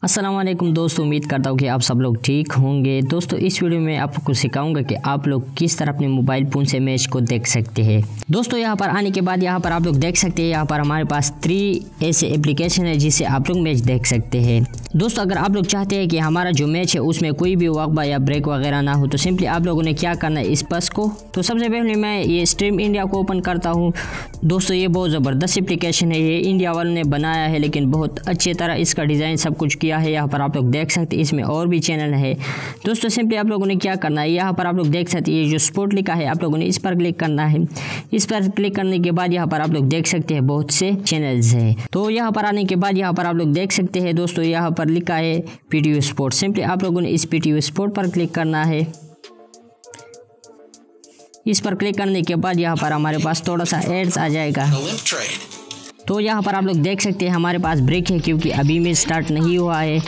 अस्सलाम वालेकुम दोस्तों, उम्मीद करता हूँ कि आप सब लोग ठीक होंगे। दोस्तों इस वीडियो में आपको सिखाऊंगा कि आप लोग किस तरह अपने मोबाइल फ़ोन से मैच को देख सकते हैं। दोस्तों यहाँ पर आने के बाद यहाँ पर आप लोग देख सकते हैं, यहाँ पर हमारे पास 3 ऐसे एप्लीकेशन है जिससे आप लोग मैच देख सकते हैं। दोस्तों अगर आप लोग चाहते हैं कि हमारा जो मैच है उसमें कोई भी वक्फा या ब्रेक वगैरह ना हो तो सिंपली आप लोगों ने क्या करना है, इस बस को तो सबसे पहले मैं ये स्ट्रीम इंडिया को ओपन करता हूँ। दोस्तों ये बहुत ज़बरदस्त एप्लीकेशन है, ये इंडिया वालों ने बनाया है, लेकिन बहुत अच्छी तरह इसका डिज़ाइन सब कुछ किया है। यहाँ पर आप लोग देख सकते हैं, इसमें और भी चैनल है। दोस्तों सिंपली आप लोगों ने क्या करना है, यहाँ पर आप लोग देख सकते हैं ये जो स्पोर्ट लिखा है, आप लोगों ने इस पर क्लिक करना है। इस पर क्लिक करने के बाद यहाँ पर आप लोग देख सकते हैं बहुत से चैनल्स हैं। तो यहाँ पर आने के बाद यहाँ पर आप लोग देख सकते हैं दोस्तों, यहाँ पर लिखा है PTU स्पोर्ट। सिंपली आप लोगों ने इस PTU स्पोर्ट पर क्लिक करना है। इस पर क्लिक करने के बाद यहाँ पर हमारे पास थोड़ा सा एड्स आ जाएगा। तो यहाँ पर आप लोग देख सकते हैं हमारे पास ब्रेक है, क्योंकि अभी मैच स्टार्ट नहीं हुआ है।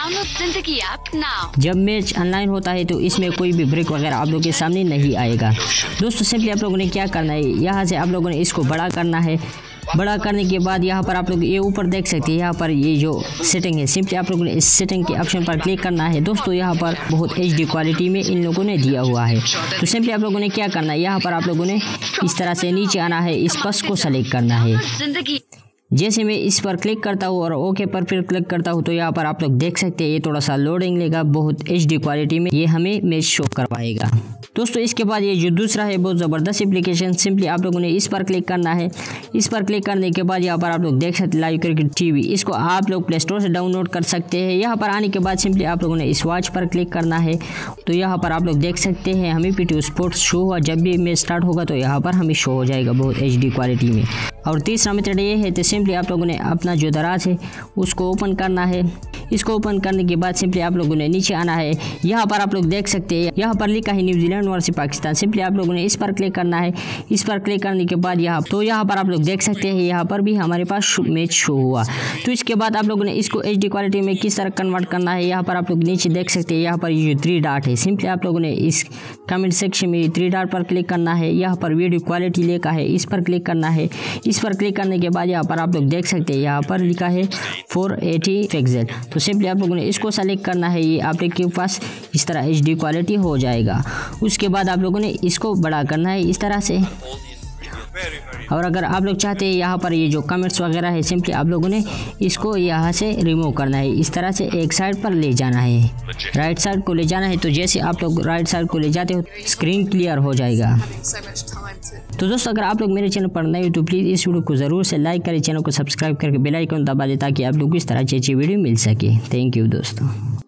जब मैच ऑनलाइन होता है तो इसमें कोई भी ब्रेक वगैरह आप लोगों के सामने नहीं आएगा। दोस्तों सिंपली आप लोगों ने क्या करना है, यहाँ से आप लोगों ने इसको बड़ा करना है। बड़ा करने के बाद यहाँ पर आप लोग ये ऊपर देख सकते हैं, यहाँ पर ये जो सेटिंग है, सिंपली आप लोगों ने इस सेटिंग के ऑप्शन पर क्लिक करना है। दोस्तों यहाँ पर बहुत HD क्वालिटी में इन लोगों ने दिया हुआ है। तो सिंपली आप लोगों ने क्या करना है, यहाँ पर आप लोगों ने इस तरह से नीचे आना है, इस बस को सेलेक्ट करना है। जैसे मैं इस पर क्लिक करता हूँ और ओके पर फिर क्लिक करता हूँ तो यहाँ पर आप लोग देख सकते हैं ये थोड़ा सा लोडिंग लेगा, बहुत HD क्वालिटी में ये हमें मैच शो करवाएगा। दोस्तों इसके बाद ये जो दूसरा है बहुत ज़बरदस्त एप्लीकेशन, सिंपली आप लोगों ने इस पर क्लिक करना है। इस पर क्लिक करने के बाद यहाँ पर आप लोग देख सकते हैं लाइव क्रिकेट TV, इसको आप लोग प्ले स्टोर से डाउनलोड कर सकते हैं। यहाँ पर आने के बाद सिंपली आप लोगों ने इस वॉच पर क्लिक करना है। तो यहाँ पर आप लोग देख सकते हैं हमें PTU स्पोर्ट्स शो हुआ, जब भी मैच स्टार्ट होगा तो यहाँ पर हमें शो हो जाएगा बहुत HD क्वालिटी में। और तीसरा मेथड ये है, तो सिंपली आप लोगों ने अपना जो दराज है उसको ओपन करना है। इसको ओपन करने के बाद सिंपली आप लोगों ने नीचे आना है। यहाँ पर आप लोग देख सकते हैं यहाँ पर लिखा है न्यूजीलैंड वर्सेस पाकिस्तान। सिंपली आप लोगों ने इस पर क्लिक करना है। इस पर क्लिक करने के बाद यहाँ पर आप लोग देख सकते हैं यहाँ पर भी हमारे पास मैच शो हुआ। तो इसके बाद आप लोगों ने इसको HD क्वालिटी में किस तरह कन्वर्ट करना है, यहाँ पर आप लोग नीचे देख सकते हैं यहाँ पर ये जो 3 डॉट है, सिंपली आप लोगों ने इस कमेंट सेक्शन में 3 डॉट पर क्लिक करना है। यहाँ पर वीडियो क्वालिटी लिखा है, इस पर क्लिक करना है। इस पर क्लिक करने के बाद यहाँ पर आप लोग देख सकते हैं यहाँ पर लिखा है 480 पिक्सल। तो सिंपली आप लोगों ने इसको सेलेक्ट करना है, ये आप लोग के पास इस तरह HD क्वालिटी हो जाएगा। उसके बाद आप लोगों ने इसको बड़ा करना है इस तरह से। और अगर आप लोग चाहते हैं यहाँ पर ये जो कमेंट्स वगैरह है, सिंपली आप लोगों ने इसको यहाँ से रिमूव करना है, इस तरह से एक साइड पर ले जाना है, राइट साइड को ले जाना है। तो जैसे आप लोग राइट साइड को ले जाते हो स्क्रीन क्लियर हो जाएगा। तो दोस्तों अगर आप लोग मेरे चैनल पर नए हो तो प्लीज़ इस वीडियो को ज़रूर से लाइक करें, चैनल को सब्सक्राइब करके बेल आइकन दबा दें ताकि आप लोग को इस तरह अच्छी वीडियो मिल सके। थैंक यू दोस्तों।